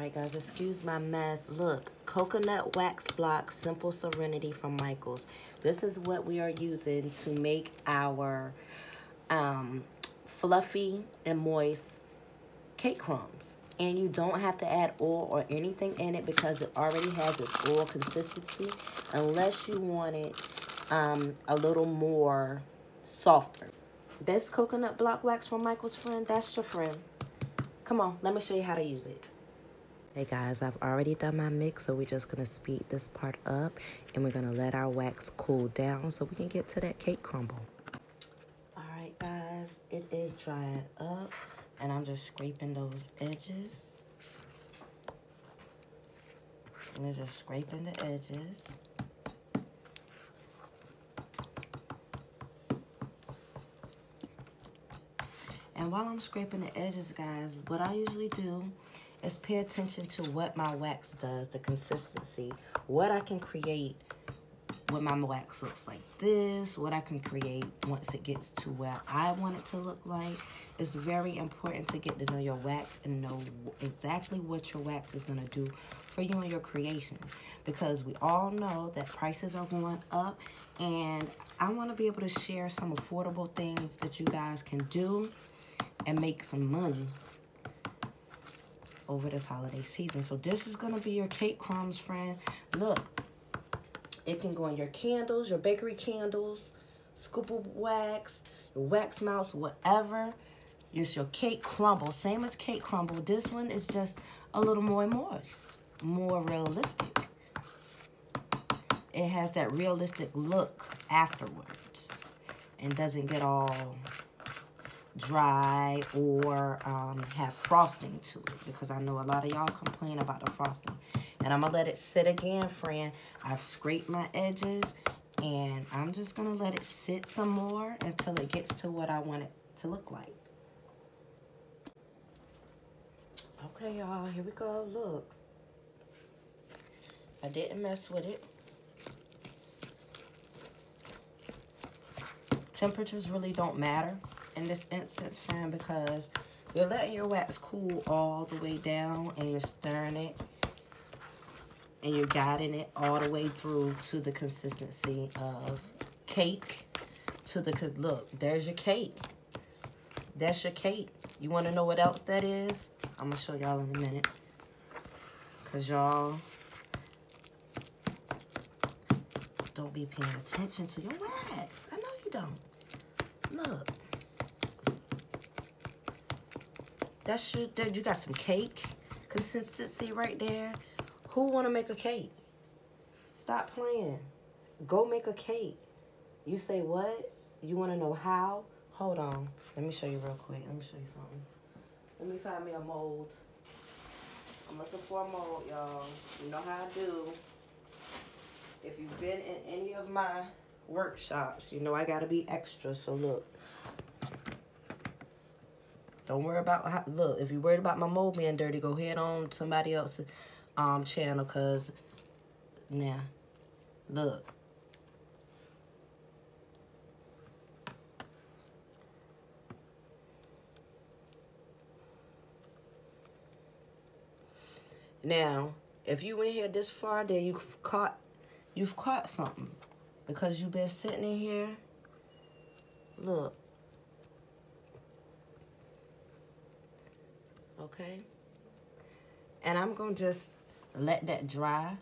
Alright guys, excuse my mess. Look, coconut wax block, Simple Serenity from Michaels. This is what we are using to make our fluffy and moist cake crumbs. And you don't have to add oil or anything in it because it already has its oil consistency, unless you want it a little more softer. This coconut block wax from Michaels, friend, that's your friend. Come on, let me show you how to use it. Hey guys, I've already done my mix, so we're just going to speed this part up and we're going to let our wax cool down so we can get to that cake crumble. Alright guys, it is drying up and I'm just scraping those edges. And just scraping the edges. And while I'm scraping the edges, guys, what I usually do is pay attention to what my wax does, the consistency, what I can create when my wax looks like this, what I can create once it gets to where I want it to look like. It's very important to get to know your wax and know exactly what your wax is going to do for you and your creations, because we all know that prices are going up, and I want to be able to share some affordable things that you guys can do and make some money over this holiday season. So this is going to be your cake crumbs, friend. Look, it can go in your candles, your bakery candles, scoop of wax, your wax mouse, whatever. It's your cake crumble, same as cake crumble. This one is just a little more moist, more realistic. It has that realistic look afterwards and doesn't get all dry or have frosting to it, because I know a lot of y'all complain about the frosting. And I'm gonna let it sit again, friend. I've scraped my edges and I'm just gonna let it sit some more until it gets to what I want it to look like. Okay, y'all, here we go. Look, I didn't mess with it. Temperatures really don't matter in this instance, friend, because you're letting your wax cool all the way down and you're stirring it and you're guiding it all the way through to the consistency of cake. Look, there's your cake. That's your cake. You want to know what else that is? I'm going to show y'all in a minute, because y'all don't be paying attention to your wax. I know you don't. Look. You got some cake consistency right there. Who want to make a cake? Stop playing. Go make a cake. You say what? You want to know how? Hold on. Let me show you real quick. Let me show you something. Let me find me a mold. I'm looking for a mold, y'all. You know how I do. If you've been in any of my workshops, you know I got to be extra. So look. Don't worry about how, look, if you're worried about my mold being dirty, go head on somebody else's channel, because now, look. Now, if you in here this far, then you've caught something, because you've been sitting in here. Look. Okay? And I'm going to just let that dry.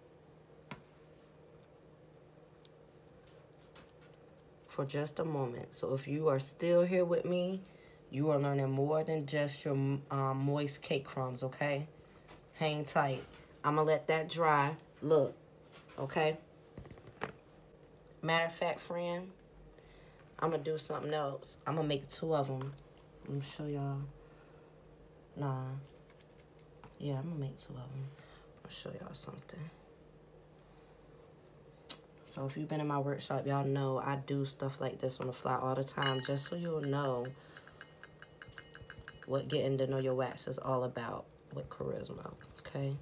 For just a moment. So if you are still here with me, you are learning more than just your moist cake crumbs, okay? Hang tight. I'm going to let that dry. Look, okay? Matter of fact, friend, I'm going to do something else. I'm going to make 2 of them. Let me show y'all. Nah. Yeah, I'm going to make 2 of them. I'll show y'all something. So if you've been in my workshop, y'all know I do stuff like this on the fly all the time, just so you'll know what getting to know your wax is all about with charisma, okay?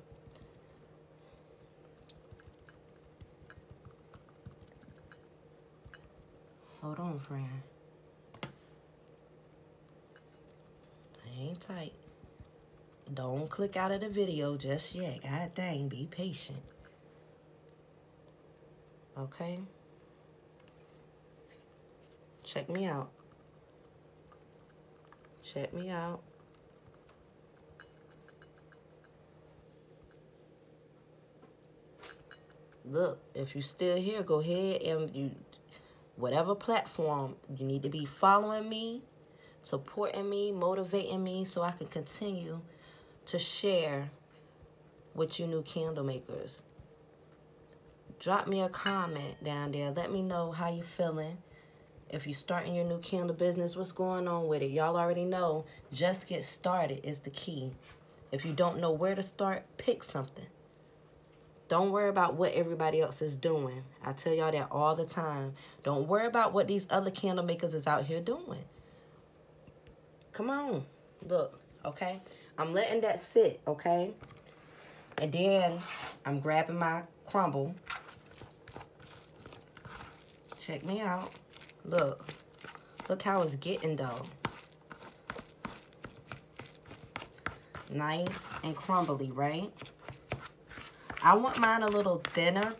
Hold on, friend. Hang tight. Don't click out of the video just yet. God dang, be patient. Okay? Check me out. Check me out. Look, if you're still here, go ahead and whatever platform, you need to be following me, supporting me, motivating me so I can continue to share with you new candle makers. Drop me a comment down there. Let me know how you feeling. If you're starting your new candle business, what's going on with it? Y'all already know, just get started is the key. If you don't know where to start, pick something. Don't worry about what everybody else is doing. I tell y'all that all the time. Don't worry about what these other candle makers is out here doing. Come on. Look, okay? I'm letting that sit, okay? And then I'm grabbing my crumble. Check me out. Look. Look how it's getting, though. Nice and crumbly, right? I want mine a little thinner.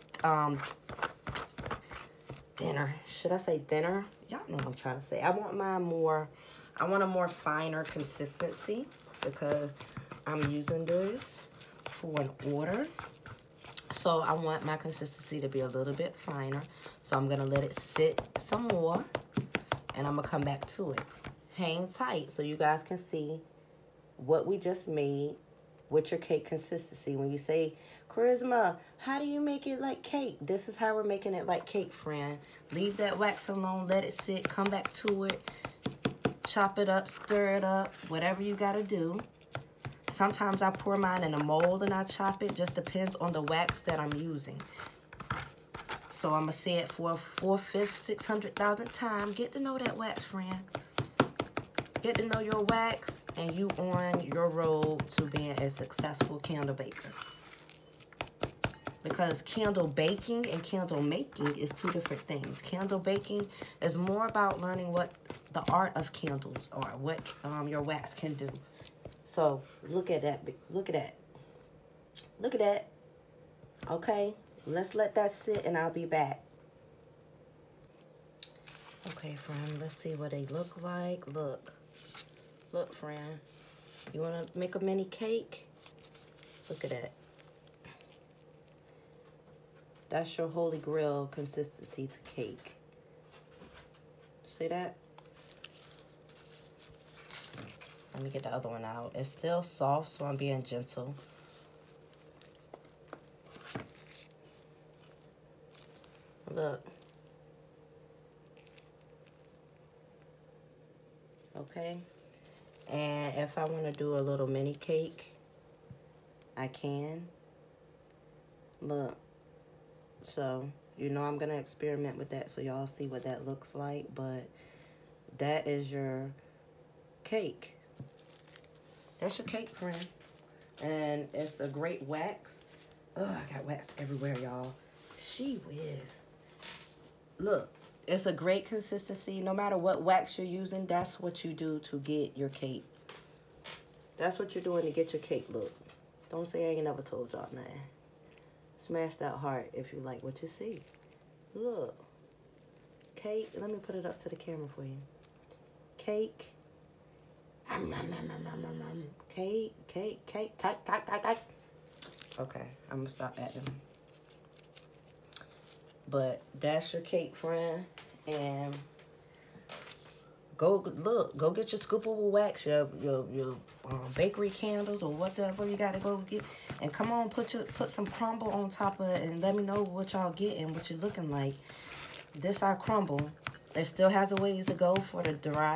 Thinner. Should I say thinner? Y'all know what I'm trying to say. I want mine more. I want a more finer consistency because I'm using this for an order. So I want my consistency to be a little bit finer. So I'm going to let it sit some more. And I'm going to come back to it. Hang tight so you guys can see what we just made with your cake consistency. When you say, Charisma, how do you make it like cake? This is how we're making it like cake, friend. Leave that wax alone. Let it sit. Come back to it. Chop it up. Stir it up. Whatever you got to do. Sometimes I pour mine in a mold and I chop it. Just depends on the wax that I'm using. So I'm going to say it for a 4/5, 600,000th time. Get to know that wax, friend. Get to know your wax, and you on your road to being a successful candle baker. Because candle baking and candle making is two different things. Candle baking is more about learning what the art of candles are, what your wax can do. So look at that. Look at that. Look at that. Okay, let's let that sit and I'll be back. Okay, friend, let's see what they look like. Look. Look, friend. You want to make a mini cake? Look at that. That's your holy grail consistency to cake. See that? Let me get the other one out. It's still soft, so I'm being gentle. Look. Okay. And if I want to do a little mini cake, I can. Look. So, you know I'm going to experiment with that so y'all see what that looks like. But that is your cake. That's your cake, friend. And it's a great wax. Ugh, I got wax everywhere, y'all. She whiz. Look, it's a great consistency. No matter what wax you're using, that's what you do to get your cake. That's what you're doing to get your cake look. Don't say I ain't never told y'all nothing. Smash that heart if you like what you see. Look. Cake. Let me put it up to the camera for you. Cake. Cake, cake, cake, cake, cake, cake, cake. Okay, I'm going to stop acting. But that's your cake, friend. And go look. Go get your scoopable wax, your bakery candles or whatever you got to go get. And come on, put some crumble on top of it and let me know what y'all getting, what you're looking like. This our crumble. It still has a ways to go for the dry,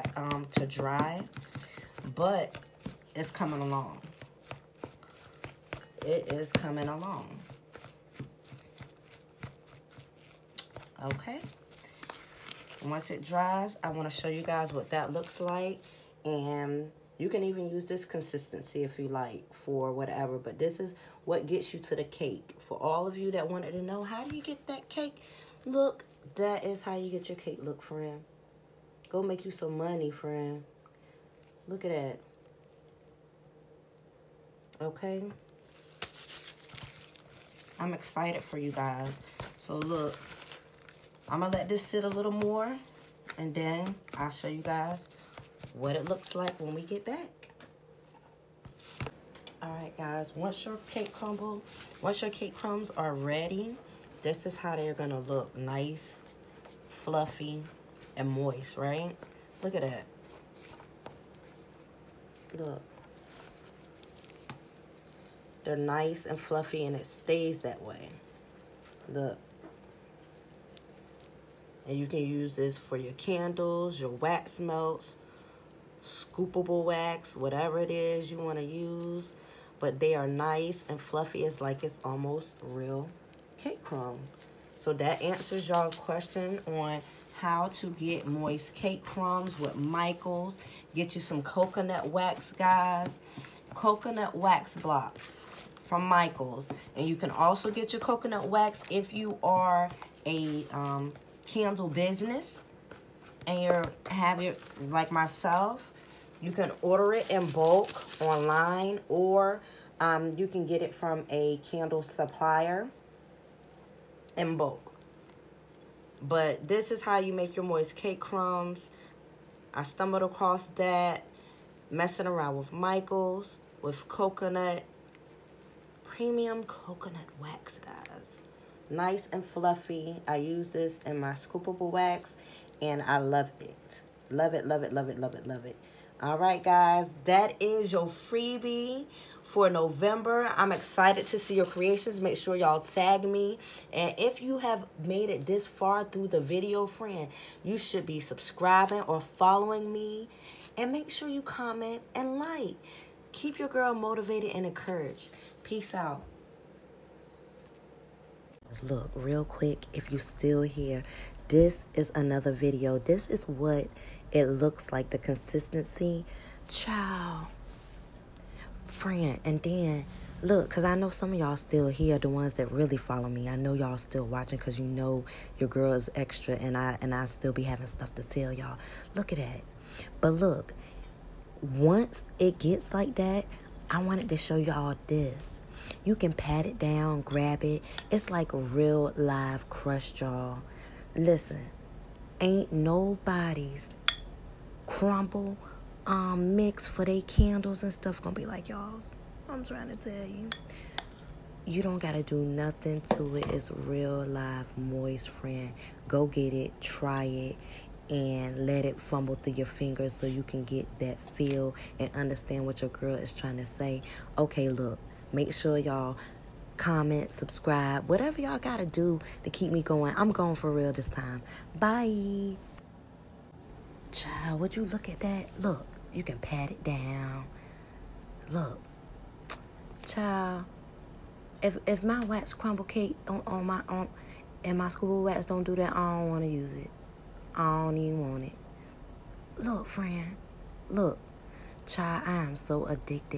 but it's coming along. It is coming along. Okay. Once it dries, I want to show you guys what that looks like. And you can even use this consistency if you like for whatever. But this is what gets you to the cake. For all of you that wanted to know, how do you get that cake look? That is how you get your cake look, friend. Go make you some money, friend. Look at that. Okay? I'm excited for you guys. So look, I'm gonna let this sit a little more, and then I'll show you guys what it looks like when we get back. All right, guys, once your cake crumbs are ready, this is how they're gonna look. Nice, fluffy, and moist, right? Look at that. Look. They're nice and fluffy, and it stays that way. Look. And you can use this for your candles, your wax melts, scoopable wax, whatever it is you want to use. But they are nice and fluffy. It's like it's almost real cake crumbs. So that answers y'all's question on how to get moist cake crumbs with Michaels. Get you some coconut wax, guys. Coconut wax blocks from Michaels. And you can also get your coconut wax if you are a candle business and you have it like myself. You can order it in bulk online, or you can get it from a candle supplier in bulk. But this is how you make your moist cake crumbs. I stumbled across that messing around with Michaels with premium coconut wax, guys. Nice and fluffy. I use this in my scoopable wax, and I love it. Love it, love it, love it, love it, love it. All right, guys, that is your freebie for November. I'm excited to see your creations. Make sure y'all tag me. And if you have made it this far through the video, friend, you should be subscribing or following me. And make sure you comment and like. Keep your girl motivated and encouraged. Peace out. Look, real quick, if you still here, this is another video. This is what it looks like, the consistency. Ciao. Friend, and then, look, because I know some of y'all still here, the ones that really follow me. I know y'all still watching because you know your girl is extra, and I still be having stuff to tell y'all. Look at that. But look, once it gets like that, I wanted to show y'all this. You can pat it down, grab it. It's like a real live crust, y'all. Listen, ain't nobody's crumble mix for they candles and stuff gonna be like y'all's. I'm trying to tell you. You don't gotta do nothing to it. It's real live moist, friend. Go get it, try it, and let it fumble through your fingers so you can get that feel and understand what your girl is trying to say. Okay, look, make sure y'all comment, subscribe, whatever y'all gotta do to keep me going. I'm going for real this time. Bye. Child, would you look at that? Look, you can pat it down. Look, child, if my wax crumble cake and my scuba wax don't do that, I don't want to use it. I don't even want it. Look, friend, look, child, I am so addicted.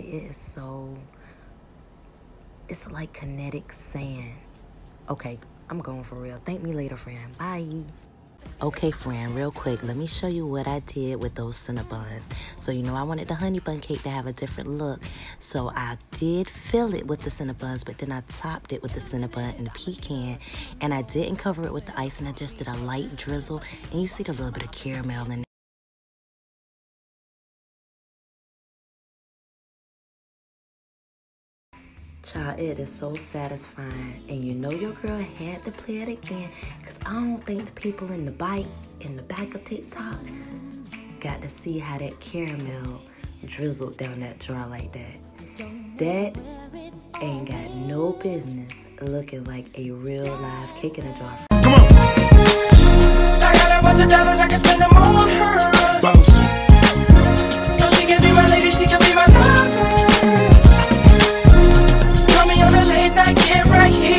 It's like kinetic sand. Okay, I'm going for real. Thank me later, friend. Bye. Okay, friend, real quick, let me show you what I did with those Cinnabons. So, you know, I wanted the honey bun cake to have a different look. So I did fill it with the Cinnabons, but then I topped it with the Cinnabon and the pecan. And I didn't cover it with the icing. I just did a light drizzle. And you see the little bit of caramel in it. Child, it is so satisfying. And you know your girl had to play it again, because I don't think the people in the back of TikTok got to see how that caramel drizzled down that jar like that. That ain't got no business looking like a real live cake in a jar. Come on. I got a bunch of dollars, I can spend them on her. Bounce. No, she can be my lady, she can be my lover. On a late night, get right here.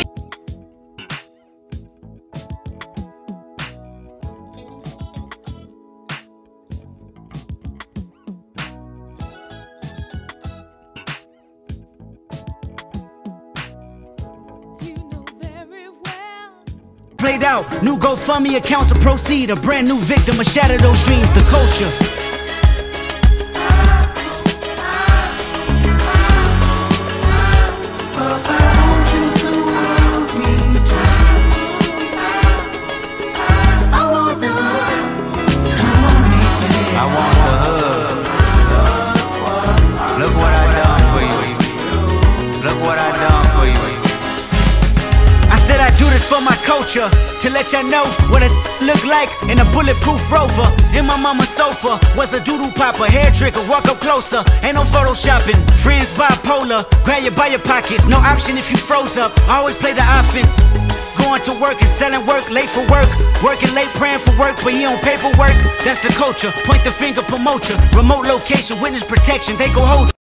Played out, new GoFundMe accounts to proceed. A brand new victim, a shatter those dreams, the culture. culture to let y'all know what it look like in a bulletproof Rover. In my mama's sofa was a doodle popper, hair trigger, walk up closer, ain't no photoshopping. Friends bipolar, grab you by your pockets, no option if you froze up. Always play the offense. Going to work and selling work, late for work. Working late, praying for work, but he on paperwork. That's the culture. Point the finger, promote ya. Remote location, witness protection, they go hold.